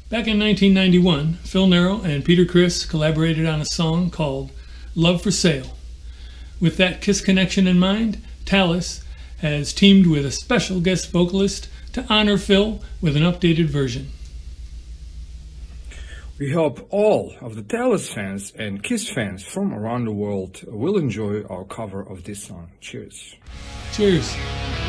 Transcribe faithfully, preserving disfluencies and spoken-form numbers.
Back in nineteen ninety-one, Phil Naro and Peter Criss collaborated on a song called Love for Sale. With that Kiss connection in mind, Talas has teamed with a special guest vocalist to honor Phil with an updated version. We hope all of the Talas fans and Kiss fans from around the world will enjoy our cover of this song. Cheers. Cheers.